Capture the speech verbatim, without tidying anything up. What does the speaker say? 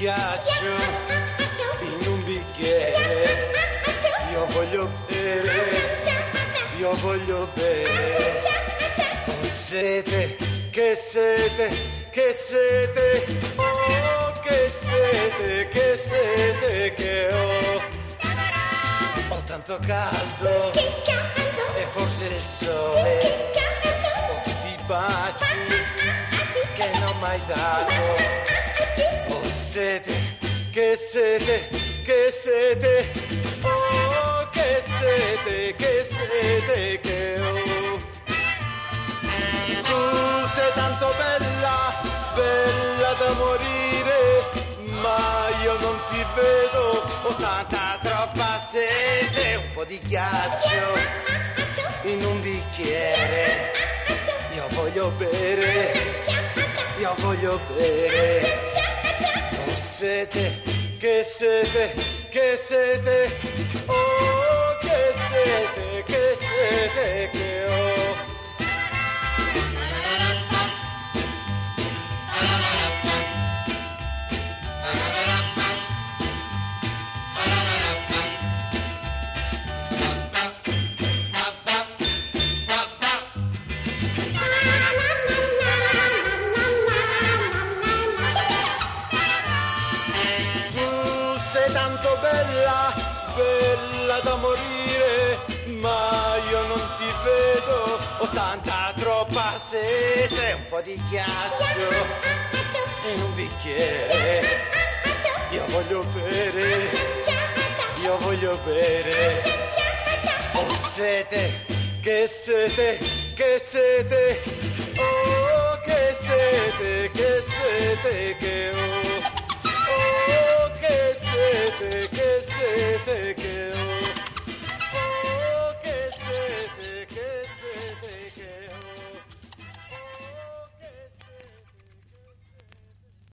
ghiaccio in un bicchiere. Io voglio bere, io voglio bere. Ho sete, che sete, che sete, oh che sete, che sete che ho. Ho tanto caldo, e forse il sole, ho tutti i baci che non ho mai dato. Ho sete, che sete, che sete, oh che sete, che sete che ho. Tu sei tanto bella, bella da morire, ma io non ti vedo, ho tanta troppa sete. Un po' di ghiaccio in un bicchiere, io voglio bere, io voglio bere. Ho sete, che sete, che sete, oh che sete, che sete che ho. Tanto bella, bella da morire, ma io non ti vedo, ho tanta troppa sete. Un po' di ghiaccio in un bicchiere, io voglio bere, io voglio bere. Ho sete, che sete, che sete,